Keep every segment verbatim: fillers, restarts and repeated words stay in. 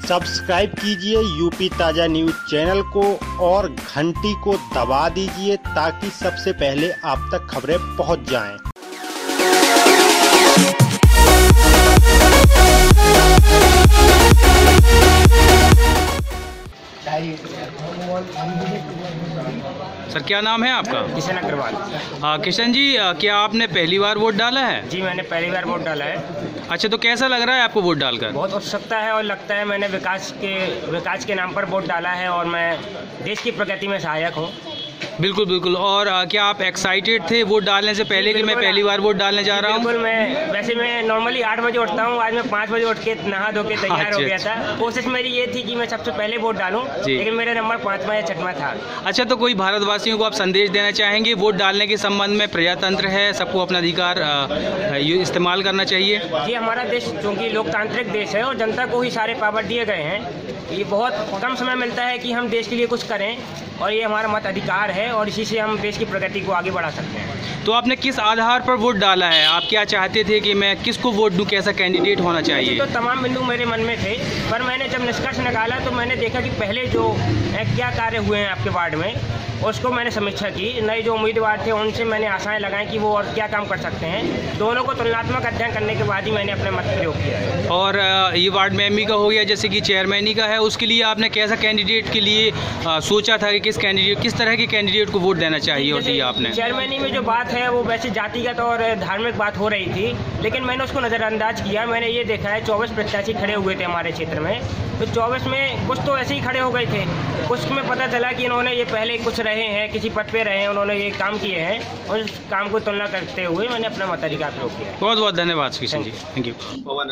Subscribe कीजिए UP ताज़ा news channel को और घंटी को दबा दीजिए ताकि सबसे पहले आप तक खबरें पहुंच जाएं। सर क्या नाम है आपका? किशन अग्रवाल। हाँ किशन जी, क्या आपने पहली बार वोट डाला है? जी मैंने पहली बार वोट डाला है। अच्छा, तो कैसा लग रहा है आपको वोट डालकर? बहुत उत्सुकता है और लगता है मैंने विकास के विकास के नाम पर वोट डाला है और मैं देश की प्रगति में सहायक हूँ। बिल्कुल बिल्कुल। और आ, क्या आप एक्साइटेड थे वोट डालने से पहले कि मैं पहली बार वोट डालने जा रहा हूँ? बिल्कुल। मैं वैसे मैं नॉर्मली आठ बजे उठता हूँ, आज मैं पाँच बजे उठ के नहा धो के तैयार अच्छा, हो गया था। कोशिश मेरी ये थी कि मैं सबसे पहले वोट डालूं, लेकिन मेरा नंबर पाँचवा या छठवां था। अच्छा, तो कोई भारतवासियों को आप संदेश देना चाहेंगे वोट डालने के संबंध में? प्रजातंत्र है, सबको अपना अधिकार इस्तेमाल करना चाहिए। जी, हमारा देश चूँकि लोकतांत्रिक देश है और जनता को ही सारे पावर दिए गए हैं, ये बहुत कम समय मिलता है कि हम देश के लिए कुछ करें और ये हमारा मत अधिकार है और इसी से हम देश की प्रगति को आगे बढ़ा सकते हैं। तो आपने किस आधार पर वोट डाला है? आप क्या चाहते थे कि मैं किसको वोट दूं, कैसा कैंडिडेट होना चाहिए? तो तमाम बिंदु मेरे मन में थे, पर मैंने जब निष्कर्ष निकाला तो मैंने देखा कि पहले जो क्या कार्य हुए हैं आपके वार्ड में उसको मैंने समीक्षा की। नए जो उम्मीदवार थे उनसे मैंने आशाएं लगाई कि वो और क्या काम कर सकते हैं। दोनों को तुलनात्मक अध्ययन करने के बाद ही मैंने अपने मत प्रयोग किया है। और ये वार्ड में एमई का हो गया, जैसे कि चेयरमैनी का है, उसके लिए आपने कैसा कैंडिडेट के लिए आ, सोचा था कि किस कैंडिडेट किस तरह के कैंडिडेट को वोट देना चाहिए होती है आपने? चेयरमैनी में जो बात है वो वैसे जातिगत और धार्मिक बात हो रही थी, लेकिन मैंने उसको नज़रअंदाज किया। मैंने ये देखा है चौबीस प्रत्याशी खड़े हुए थे हमारे क्षेत्र में, तो चौबीस में कुछ तो ऐसे ही खड़े हो गए थे, कुछ में पता चला कि इन्होंने ये पहले कुछ रहे हैं, किसी पद पे रहे हैं, उन्होंने ये काम किए हैं और उस काम को तुलना करते हुए मैंने अपना मताधिकार प्रयोग किया। बहुत बहुत धन्यवाद किशन जी, थैंक यू।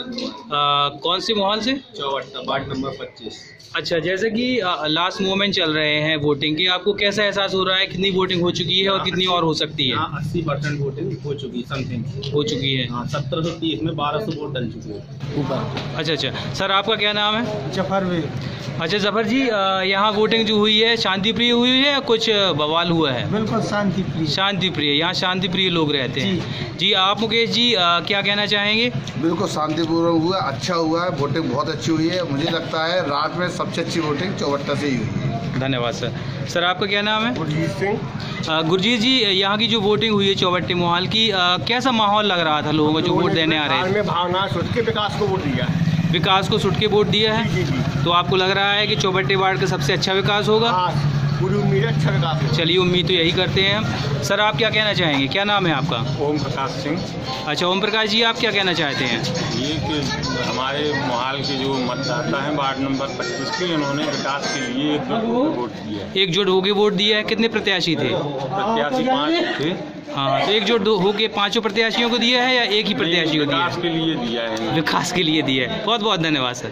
कौन सी मोहल से? चौवट्टा, वार्ड नंबर पच्चीस। अच्छा, जैसे कि लास्ट मोमेंट चल रहे हैं वोटिंग के, आपको कैसा एहसास हो रहा है? कितनी वोटिंग हो चुकी है और कितनी और हो सकती है? अस्सी परसेंट वोटिंग हो चुकी समथिंग हो चुकी है। सत्रह सौ तीस में बारह सौ वोट डल चुके हैं ऊपर। अच्छा अच्छा। सर आपका क्या नाम है? जफर भी। अच्छा जफर जी, यहाँ वोटिंग जो हुई है शांति प्रिय हुई है या कुछ बवाल हुआ है? बिल्कुल शांति प्रिय। शांति प्रिय, यहाँ शांति प्रिय लोग रहते हैं जी, जी। आप मुकेश जी आ, क्या कहना चाहेंगे? बिल्कुल शांतिपूर्वक हुआ, अच्छा हुआ है, वोटिंग बहुत अच्छी हुई है। मुझे लगता है रात में सबसे अच्छी वोटिंग चौवट्टा से ही हुई है। धन्यवाद सर। सर आपका क्या नाम है? गुरजीत सिंह। गुरजीत जी, यहाँ की जो वोटिंग हुई है चौवट्टी मोहल की, आ, कैसा माहौल लग रहा था लोगों को जो वोट देने आ रहे हैं? भावना सोच के विकास को वोट दिया है। विकास को सुट के वोट दिया है? जी जी। तो आपको लग रहा है कि चौबट्टी वार्ड का सबसे अच्छा विकास होगा? पूरी उम्मीद है अच्छा विकास होगा। चलिए, उम्मीद तो यही करते हैं हम। सर आप क्या कहना चाहेंगे? क्या नाम है आपका? ओम प्रकाश सिंह। अच्छा ओम प्रकाश जी, आप क्या कहना चाहते हैं? ये कि हमारे मोहाल के जो मतदाता हैं वार्ड नंबर पच्चीस के, इन्होंने विकास के लिए एकजुट वोट दिया। एकजुट होकर वोट दिया है। कितने प्रत्याशी थे? प्रत्याशी पाँच थे। हाँ, तो एकजुट होके पांचों प्रत्याशियों को दिया है या एक ही प्रत्याशी को दिया है? विकास के लिए दिया है। विकास के लिए दिया है। बहुत बहुत धन्यवाद सर।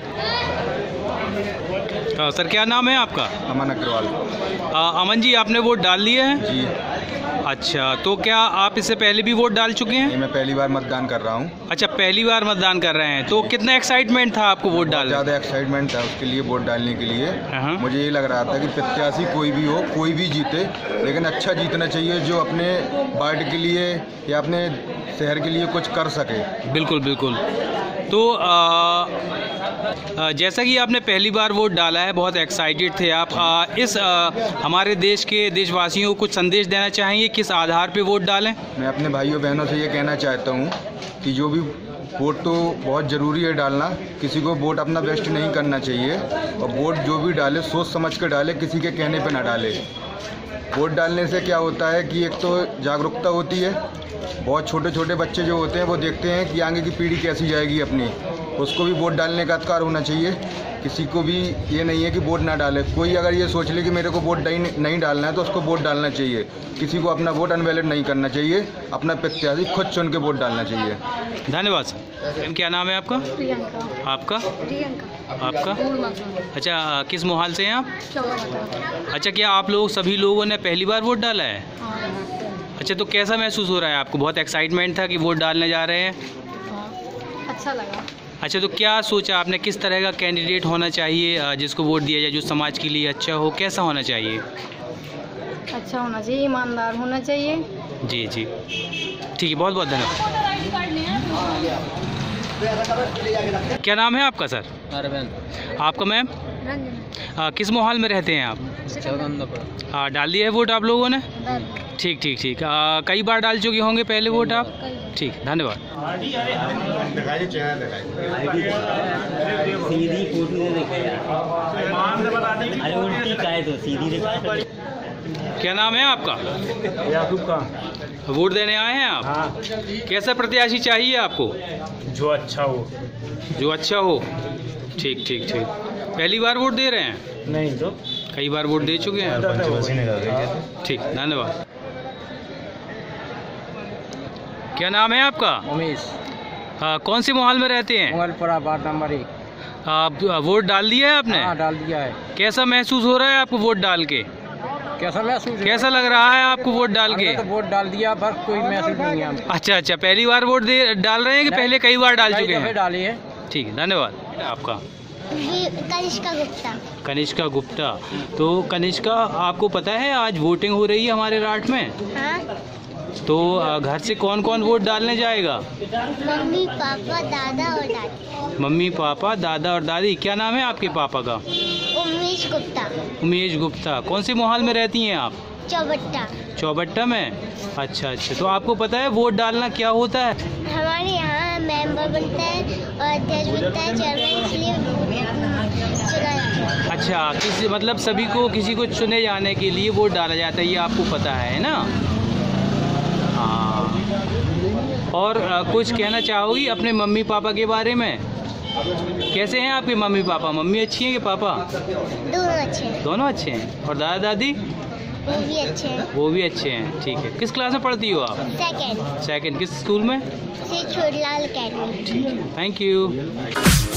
आ, सर क्या नाम है आपका? अमन अग्रवाल। आ, अमन जी, आपने वोट डाल दिया है? जी। अच्छा, तो क्या आप इससे पहले भी वोट डाल चुके हैं? मैं पहली बार मतदान कर रहा हूँ। अच्छा, पहली बार मतदान कर रहे हैं, तो कितना एक्साइटमेंट था आपको वोट डालने? ज़्यादा एक्साइटमेंट था उसके लिए, वोट डालने के लिए। हाँ। मुझे ये लग रहा था कि प्रत्याशी कोई भी हो, कोई भी जीते, लेकिन अच्छा जीतना चाहिए जो अपने वार्ड के लिए या अपने शहर के लिए कुछ कर सके। बिल्कुल बिल्कुल। तो आ, आ, जैसा कि आपने पहली बार वोट डाला है, बहुत एक्साइटेड थे आप, आ, इस आ, हमारे देश के देशवासियों को कुछ संदेश देना चाहेंगे? किस आधार पे वोट डालें? मैं अपने भाइयों बहनों से ये कहना चाहता हूँ कि जो भी वोट तो बहुत ज़रूरी है डालना, किसी को वोट अपना वेस्ट नहीं करना चाहिए और वोट जो भी डाले सोच समझ कर डाले, किसी के कहने पे ना डाले। वोट डालने से क्या होता है कि एक तो जागरूकता होती है, बहुत छोटे छोटे बच्चे जो होते हैं वो देखते हैं कि आगे की पीढ़ी कैसी जाएगी अपनी, उसको भी वोट डालने का अधिकार होना चाहिए। किसी को भी ये नहीं है कि वोट ना डाले। कोई अगर ये सोच ले कि मेरे को वोट नहीं डालना है तो उसको वोट डालना चाहिए। किसी को अपना वोट अनवैलिड नहीं करना चाहिए, अपना प्रत्याशी खुद चुन के वोट डालना चाहिए। धन्यवाद सर। क्या नाम है आपका? प्रियंका। आपका? प्रियंका। आपका? अच्छा, किस मोहल से हैं आप? अच्छा, क्या आप लोग सभी लोगों ने पहली बार वोट डाला है? अच्छा, तो कैसा महसूस हो रहा है आपको? बहुत एक्साइटमेंट था कि वोट डालने जा रहे हैं? अच्छा लगा। अच्छा, तो क्या सोचा आपने किस तरह का कैंडिडेट होना चाहिए जिसको वोट दिया जाए, जो समाज के लिए अच्छा हो? कैसा होना चाहिए? अच्छा होना चाहिए, ईमानदार होना चाहिए। जी जी, ठीक है, बहुत बहुत धन्यवाद। क्या नाम है आपका सर? अरविंद। आपका मैम? रंजन आ, किस मोहल्ले में रहते हैं आप? चौदंदापुर। आ, डाल दिया है वोट आप लोगों ने? ठीक ठीक ठीक। आ, कई बार डाल चुके होंगे पहले वोट आप? ठीक, धन्यवाद। सीधी फोटो अरे उल्टी का है तो सीधी दिखाए। क्या नाम है आपका? याकूब का। वोट देने आए हैं आप? हाँ, कैसा प्रत्याशी चाहिए आपको? जो अच्छा हो। जो अच्छा हो। ठीक ठीक ठीक। पहली बार वोट दे रहे हैं? नहीं तो कई बार वोट दे चुके हैं? ठीक, धन्यवाद। क्या नाम है आपका? उमेश। आ, कौन से मोहल्ले में रहते हैं? मोगलपुरा वार्ड नंबर एक। आप वोट डाल दिया है आपने? हाँ, डाल दिया है। कैसा महसूस हो रहा है आपको वोट डाल के? कैसा महसूस? कैसा लग रहा है आपको वोट डाल के? तो वोट डाल दिया, बस कोई महसूस नहीं है। अच्छा अच्छा, पहली बार वोट दे डाल रहे हैं कि पहले कई बार डाल चुके हैं? डाली है। ठीक है, धन्यवाद। आपका? कनिष्का गुप्ता। कनिष्का गुप्ता। तो कनिष्का, आपको पता है आज वोटिंग हो रही है हमारे राठ में? हाँ, तो आ, घर से कौन कौन वोट डालने जाएगा? मम्मी पापा दादा और दादी। मम्मी पापा दादा और दादी। क्या नाम है आपके पापा का? उमेश गुप्ता। उमेश गुप्ता। कौन से मोहल्ले में रहती हैं आप? चौबट्टा। चौबट्टा में? अच्छा अच्छा। तो आपको पता है वोट डालना क्या होता है? हमारे यहाँ मेंबर बनता है और अध्यक्ष बनता है, चेयरमैन, इसलिए चुना जाता है। अच्छा, किसी मतलब सभी को किसी को चुने जाने के लिए वोट डाला जाता है, ये आपको पता है ना? हाँ। और आ, कुछ कहना चाहोगी अपने मम्मी पापा के बारे में? कैसे हैं आपके मम्मी पापा? मम्मी अच्छी हैं कि पापा? दोनों अच्छे हैं। दोनों अच्छे हैं। और दादा दादी? वो भी अच्छे हैं। वो भी अच्छे हैं। ठीक है। किस क्लास में पढ़ती हो आप? सेकंड। सेकंड। किस स्कूल में? श्री छोटलाल अकेडमी। ठीक है, थैंक यू।